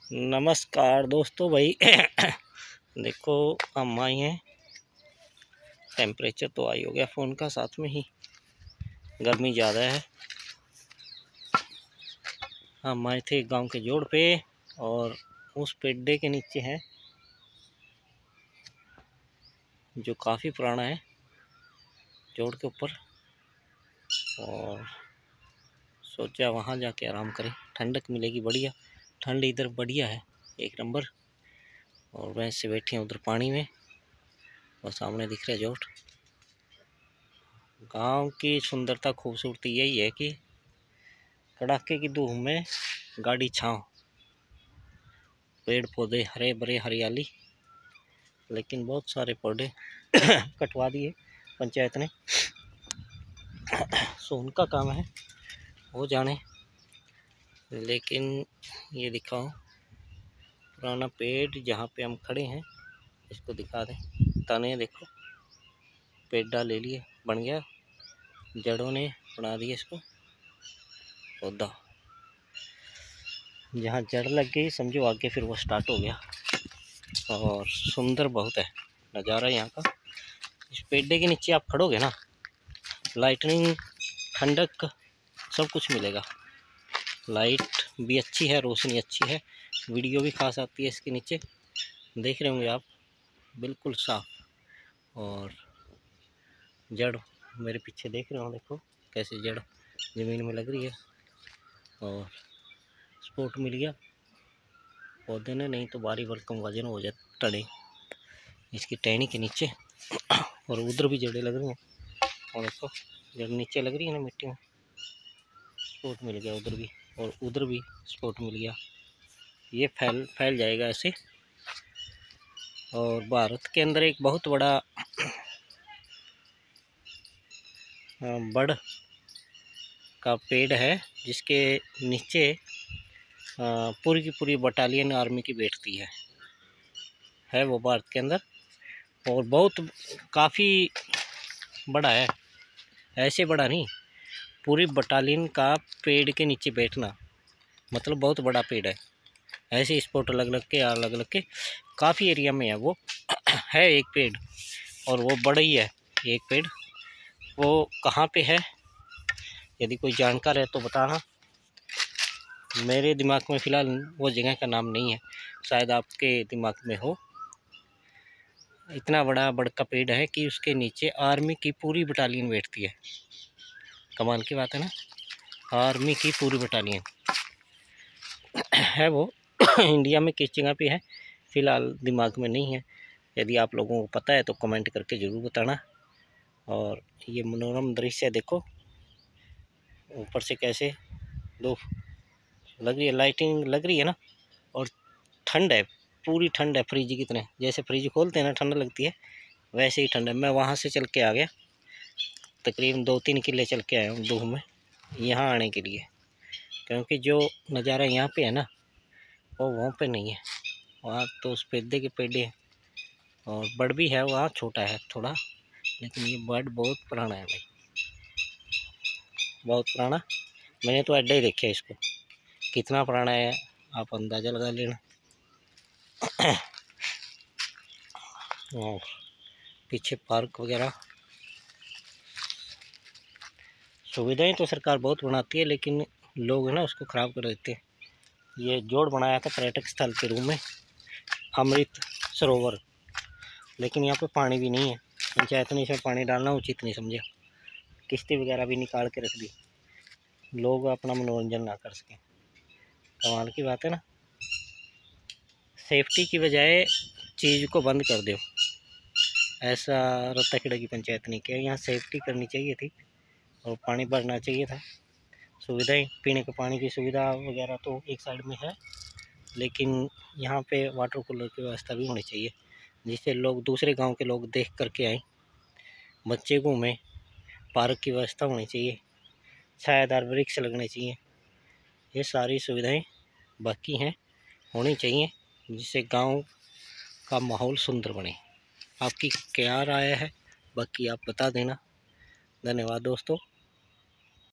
नमस्कार दोस्तों भाई देखो हम आए हैं। टेम्परेचर तो आई हो गया फ़ोन का, साथ में ही गर्मी ज़्यादा है। हम आए थे गांव के जोड़ पे और उस पेड्डे के नीचे है जो काफ़ी पुराना है, जोड़ के ऊपर, और सोचा वहाँ जाके आराम करें, ठंडक मिलेगी बढ़िया। ठंड इधर बढ़िया है, एक नंबर। और वैसे बैठे हैं उधर पानी में और सामने दिख रहा है जोड़। गांव की सुंदरता खूबसूरती यही है कि कड़ाके की धूप में गाड़ी छांव, पेड़ पौधे हरे भरे, हरियाली। लेकिन बहुत सारे पौधे कटवा दिए पंचायत ने, सो उनका काम है, वो जाने। लेकिन ये दिखाओ पुराना पेड़ जहाँ पे हम खड़े हैं, इसको दिखा दें। तने देखो, पेड़ ले लिए, बन गया, जड़ों ने बना दिया इसको पौधा। जहाँ जड़ लग गई समझो आगे फिर वो स्टार्ट हो गया। और सुंदर बहुत है नज़ारा यहाँ का। इस पेड्डे के नीचे आप खड़ोगे ना, लाइटनिंग, ठंडक, सब कुछ मिलेगा। लाइट भी अच्छी है, रोशनी अच्छी है, वीडियो भी खास आती है इसके नीचे, देख रहे होंगे आप, बिल्कुल साफ। और जड़ मेरे पीछे देख रहे हो, देखो कैसे जड़ ज़मीन में लग रही है। और सपोर्ट मिल गया पौधे ने, नहीं तो भारी भरकम वजन हो जाए टने इसकी टहनी के नीचे। और उधर भी जड़ें लग रही हैं, और देखो जड़ नीचे लग रही है ना मिट्टी में, सपोर्ट मिल गया उधर भी, और उधर भी सपोर्ट मिल गया। ये फैल जाएगा ऐसे। और भारत के अंदर एक बहुत बड़ा बड़ का पेड़ है जिसके नीचे पूरी की पूरी बटालियन आर्मी की बैठती है वो भारत के अंदर। और बहुत काफ़ी बड़ा है, ऐसे बड़ा नहीं, पूरी बटालियन का पेड़ के नीचे बैठना मतलब बहुत बड़ा पेड़ है। ऐसे स्पॉट अलग अलग के काफ़ी एरिया में है वो है एक पेड़, और वो बड़ा ही है एक पेड़। वो कहाँ पे है, यदि कोई जानकार है तो बताना। मेरे दिमाग में फ़िलहाल वो जगह का नाम नहीं है, शायद आपके दिमाग में हो। इतना बड़ा का पेड़ है कि उसके नीचे आर्मी की पूरी बटालियन बैठती है। कमाल की बात है ना, आर्मी की पूरी बटालियन है वो। इंडिया में किस जगह पे है फ़िलहाल दिमाग में नहीं है, यदि आप लोगों को पता है तो कमेंट करके ज़रूर बताना। और ये मनोरम दृश्य देखो, ऊपर से कैसे दो लग रही है, लाइटिंग लग रही है ना। और ठंड है, पूरी ठंड है, फ्रिज की तरह। जैसे फ्रिज खोलते हैं ना ठंड लगती है, वैसे ही ठंड है। मैं वहाँ से चल के आ गया, तकरीबन 2-3 किले चल के आया हूँ धूप में यहाँ आने के लिए, क्योंकि जो नज़ारा यहाँ पे है ना वो वहाँ पे नहीं है। वहाँ तो उस पेड्डे के पेड्डे हैं, और बड़ भी है, वहाँ छोटा है थोड़ा, लेकिन ये बड़ बहुत पुराना है भाई, बहुत पुराना। मैंने तो अड्डे ही देखे इसको, कितना पुराना है आप अंदाज़ा लगा लेना। और पीछे पार्क वगैरह, सुविधाएं तो सरकार बहुत बनाती है, लेकिन लोग है ना उसको ख़राब कर देते हैं। ये जोड़ बनाया था पर्यटक स्थल के रूप में, अमृत सरोवर, लेकिन यहाँ पे पानी भी नहीं है। पंचायत ने इसमें पानी डालना उचित नहीं समझा, किश्ती वगैरह भी निकाल के रख दी, लोग अपना मनोरंजन ना कर सकें। कमाल की बात है ना, सेफ्टी की बजाय चीज़ को बंद कर दो, ऐसा रत्ताखेड़ा की पंचायत ने किया। यहाँ सेफ्टी करनी चाहिए थी और पानी भरना चाहिए था। सुविधाएं, पीने के पानी की सुविधा वगैरह तो एक साइड में है, लेकिन यहाँ पे वाटर कूलर की व्यवस्था भी होनी चाहिए, जिससे लोग, दूसरे गांव के लोग देख करके आएँ, बच्चे घूमें। पार्क की व्यवस्था होनी चाहिए, छायादार वृक्ष लगने चाहिए, ये सारी सुविधाएं बाकी हैं, होनी चाहिए, जिससे गांव का माहौल सुंदर बने। आपकी क्या राय है बाकी आप बता देना। धन्यवाद दोस्तों।